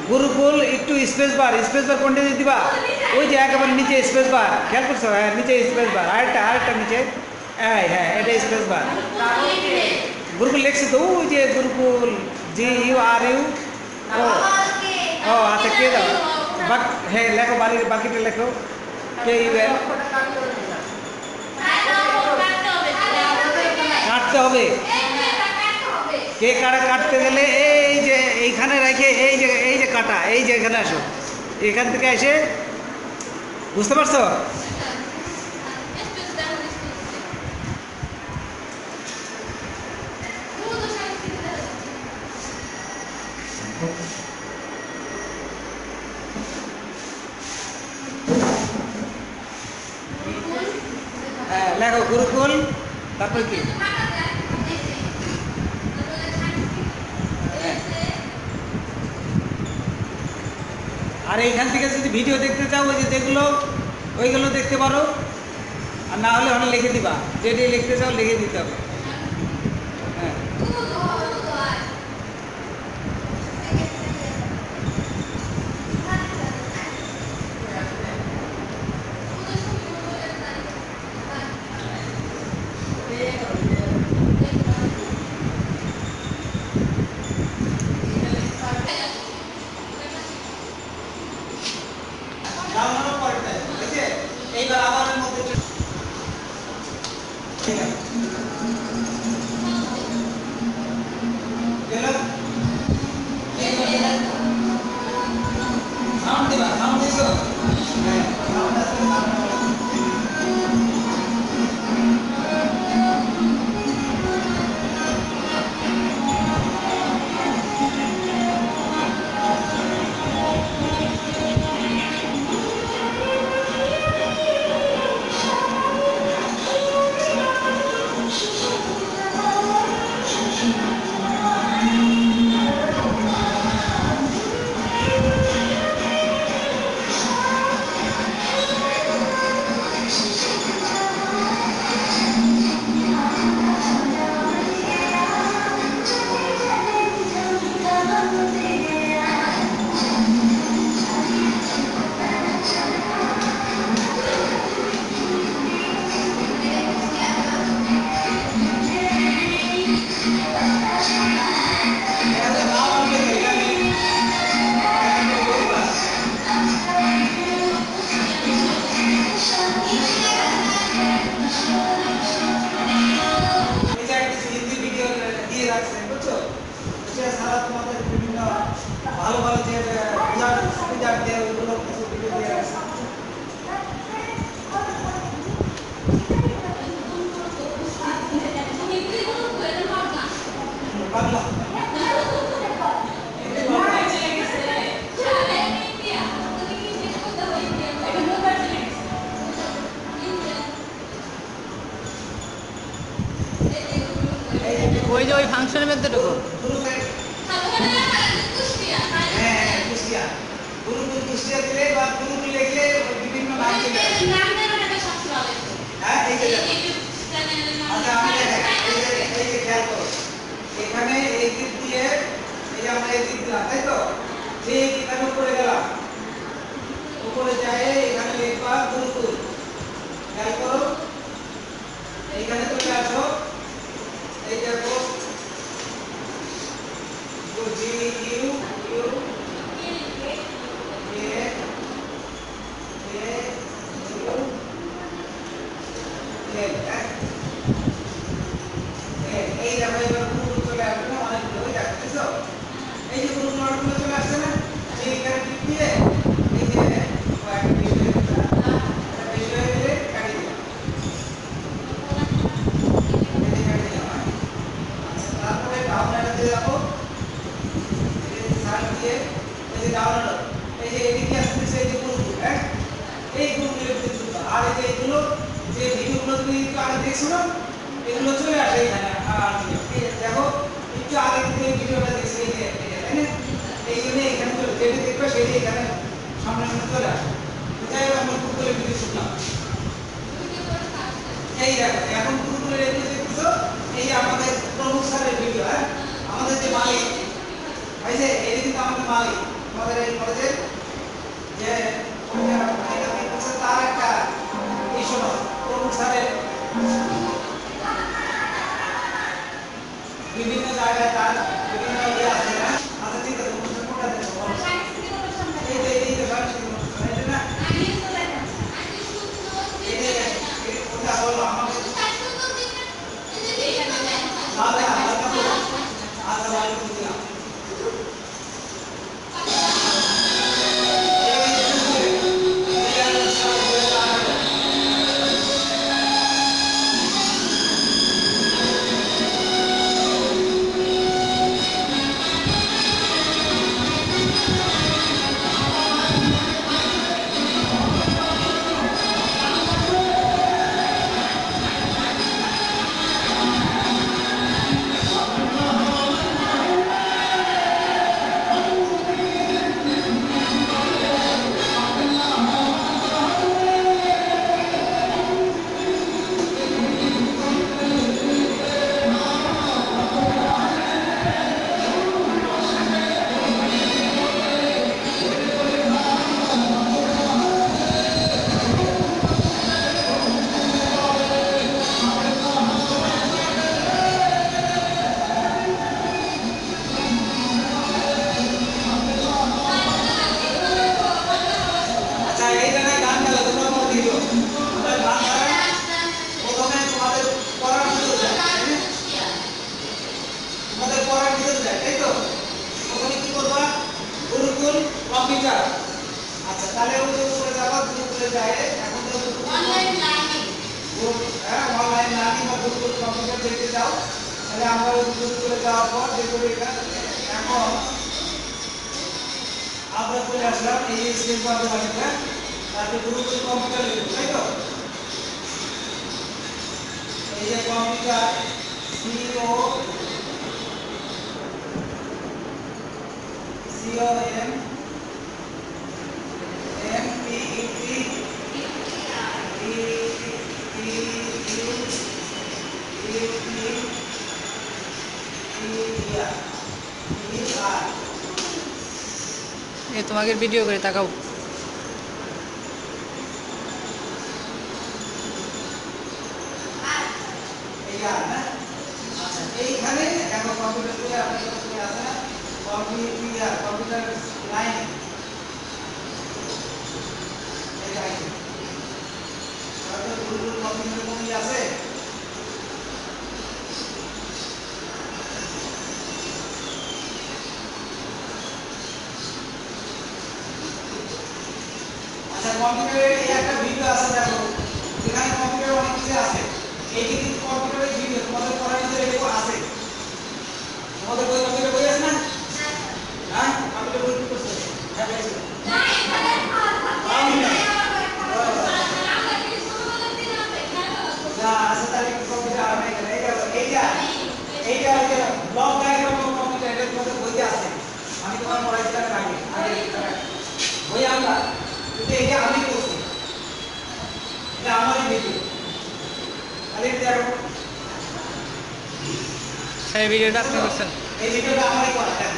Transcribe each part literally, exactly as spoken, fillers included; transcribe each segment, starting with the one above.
গুরুকুল একটু space bar space bar কোনটা দিবা ওই যে একেবারে নিচে স্পেস বার খেয়াল করছো হ্যাঁ নিচে স্পেস বার আরেকটা আরেকটা নিচে হ্যাঁ হ্যাঁ এটা স্পেস বার গুরুকুল লিখছি তো ওই যে Gurukul G U R U ও ও আচ্ছা কে দাও বাক হ্যাঁ লেখো বাকি বাকিটা লেখো কে ইউ এল কাটতে হবে কে কাটা কাটতে গেলে এই যে এইখানে রেখে এই যে এই যে কাটা এই যে এখানে আসো এখান থেকে এসে বুঝতে পারছো হ্যাঁ লেখো গুরুকুল তারপর কি আর এইখান থেকে যদি ভিডিও দেখতে চাও ওই যে যেগুলো ওইগুলো দেখতে পারো আর না হলে ওখানে লিখে দিবা যেটি লিখতে চাও লিখে দিতে হবে হ্যাঁ এইবার আবার মধ্যে ঠিক আছে গেল সাউন্ড দিবা সাউন্ড দিছো হ্যাঁ সাউন্ড আছে সারা তোমাদের বিভিন্ন ভালো ভালো যে পূজার দেয় ওইগুলো কিছু ভিডিও দিয়ে রাখছে বাংলা ওই যে ওই ফাংশনের মধ্যে ঢুকো হ্যাঁ কুষ্টিয়া গুরুকুল কুষ্টিয়া দিলে বা গুরুকুল লিখলে বিভিন্ন নাম চলে আসে হ্যাঁ এই যে আচ্ছা আমি এই যে এই যে খেয়াল করো এখানে এই দিক দিয়ে এই যে আমরা এই দিক দিলাম তাই তো ঠিক এখানে উপরে গেলাম উপরে যায় এখানে লিখবা গুরুকুল খেয়াল করো এইখানে চলে আসো এই দেখো G U U A A U A এই দেখো এবার গুরুকুল চলে আসবে না অনেকগুলো ওই দেখতেছো এই যে গুরুকুল অনেকগুলো চলে আসছে না এইখানে টিপ দিয়ে এই যে কয়েকটা বিষয় বিষয় দিলে কাটি দিলাম তারপরে ডাউনলোড দিয়ে যাবো সার্চ দিয়ে এই যে ডাউনলোড এই যে এদিকে আসছে এই যে গুরুকুল হ্যাঁ এই গুরুকুলের ভিতরে ঢুকবা আর এই যে এগুলো যে ভিডিওগুলো তুমি একটু আগে দেখছিলো এগুলো চলে আসে এখানে আর দেখো একটু আগে থেকে ভিডিওটা দেখছি এই যে তাই না এই জন্য এখানে চলে যেটা দেখবে সেটা এখানে সামনে সামনে চলে আসে যাই হোক আমরা গুরুকুলের ভিতরে ঢুকলাম এই দেখো এখন গুরুকুলের এগুলো দেখছো এই আমাদের প্রমুখ স্যারের ভিডিও হ্যাঁ আমাদের যে মালিক এই যে এই কিন্তু আমাদের মালিক তোমাদের এই কলেজে যে তার একটা এই শোনো প্রমুখ স্যারের বিভিন্ন জায়গায় তার বিভিন্ন ইয়ে আছে না। আচ্ছা ঠিক আছে কোনটা দেবো এই যে এই যে ভাষা এই না এই যে কোনটা বলো আমাকে আচ্ছা আচ্ছা আচ্ছা ভালো বুঝলাম কম্পিউটার। আচ্ছা তাহলে ওই যে উপরে যাবা গুগলে যায় এখন তো অনলাইন লার্নিং হ্যাঁ অনলাইন লার্নিং বা গুগল কম্পিউটার দেখতে যাও তাহলে আমরা ওই গুগলে যাওয়ার পর দেখো এখানে এখন আমরা চলে আসলাম এই স্ক্রিন পাওয়ার বাকিটা তারপরে গুগল কম্পিউটার লিখব তাই তো এই যে computer C O C O M M P U T E E U এ তোমাকে ভিডিও করে তাকাও এইখানে এখন কম্পিউটার করে আপনি চলে আসেন কম্পিউটার কম্পিউটার লাইন এই লাইন তাহলে গুগল কম্পিউটার কোন আছে আচ্ছা কম্পিউটারে এই একটা ভিডিও আছে দেখো এখানে কম্পিউটারে অনেক কিছু আছে এই যে কিন্তু কম্পিউটারের ভিডিও তোমাদের পড়ার ভিতরে এগুলো আছে তোমাদের বই কম্পিউটার বই আছে না হ্যাঁ কম্পিউটার বই কি করছে হ্যাঁ বেশ না এখানে না আছে তাহলে কম্পিউটার আর এখানে এইটা এইটা এইটা ব্লক ডায়াগ্রাম অফ কম্পিউটার এটা তোমাদের বইতে আছে আমি তোমার পড়াইছিলাম আগে আগে বই আমরা কিন্তু এটা আমি করছি এটা আমারই ভিডিও তাহলে দেখো সেই ভিডিওটা আপনি করছেন এই ভিডিওটা আমারই করা দেখো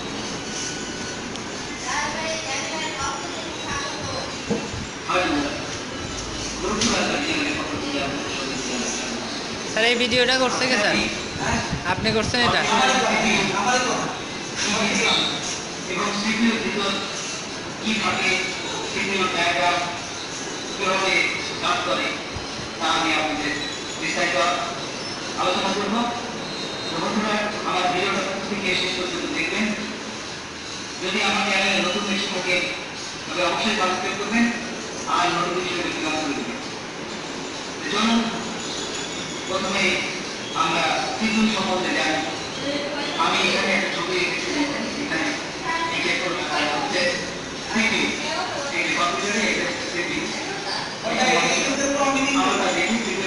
স্যার এই ভিডিওটা করছে কে স্যার আপনি করছেন এটা আমারই করা এবং সিপিইউ ভিতর কিভাবে সিপিইউ ডায়াগ্রাম কিভাবে কাজ করে তা আমি আপনাদের বিস্তারিত আলোচনা করব। বন্ধুরা আমার ভিডিওটা থেকে শেষ পর্যন্ত দেখবেন। যদি আমার চ্যানেলে নতুন কিছু থাকে তবে অবশ্যই সাবস্ক্রাইব করবেন আর নোটিফিকেশন বেল অন করে দেবেন। চলুন প্রথমে আমরা সিপিইউ সম্বন্ধে জানি। আমি এখানে একটা ছবি এঁকেছি এখানে এই যে হচ্ছে সিপিইউ এই যে কম্পিউটারে এটা সিপিইউ ওটা এই কিন্তু প্রমিনিং আমরা দেখি সিপিইউ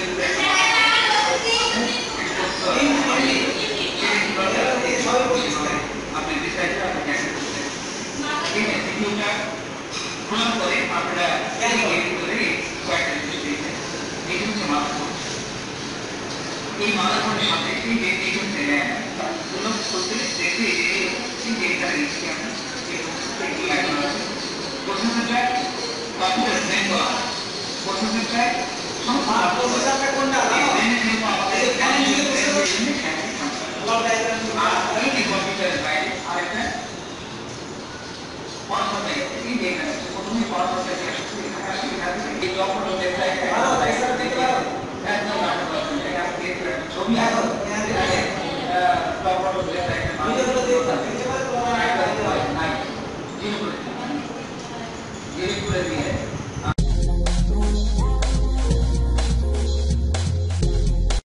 আপনি বিস্তারিত আপনি দেখতে পাচ্ছেন এই যে সিপিইউটা খোলার পরে আপনারা এর ভিতরে কয়েকটা জিনিস দেখবেন। এই হচ্ছে মাদারবোর্ড। এই মাদারবোর্ডের সাথে এই যে এই হচ্ছে র্যাম গুলো করতে দেখতে এই যে এটা লিখছি আমরা এই নাই আর প্রফেসরটা কোনটা জানো এই ফ্যান দিয়ে বসে বসে ব্লক ডায়াগ্রাম আর এই কম্পিউটারের বাইরে আরেকটা পড়াশোনা এই যেখানে প্রথমে পড়াশোনা থেকে আসছে এখানে আসলে এখানে এই ডকুমেন্ট দেখতে একটা ডায়াগ্রাম দেখতে একদম নাটক আছে এটা আপনি ছবি আছে ডকুমেন্ট দেখতে একটা